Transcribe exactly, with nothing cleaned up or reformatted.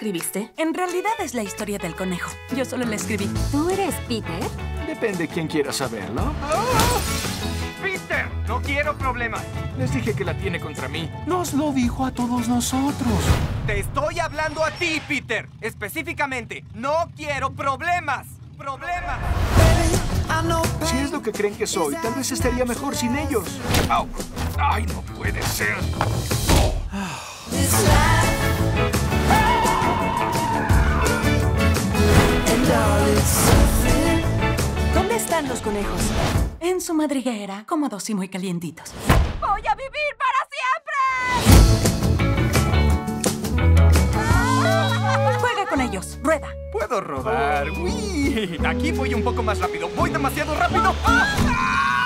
escribiste? En realidad es la historia del conejo. Yo solo la escribí. ¿Tú eres Peter? Depende quién quiera saberlo. ¡Peter! ¡No quiero problemas! Les dije que la tiene contra mí. Nos lo dijo a todos nosotros. Te estoy hablando a ti, Peter. Específicamente, no quiero problemas. ¡Problemas! Si es lo que creen que soy, tal vez estaría mejor sin ellos. ¡Au! ¡Ay, no puede ser! ¿Dónde están los conejos? En su madriguera, cómodos y muy calientitos. ¡Voy a vivir para siempre! Juega con ellos, rueda. Puedo rodar. ¡Uy! Aquí voy un poco más rápido. ¡Voy demasiado rápido! ¡Ah!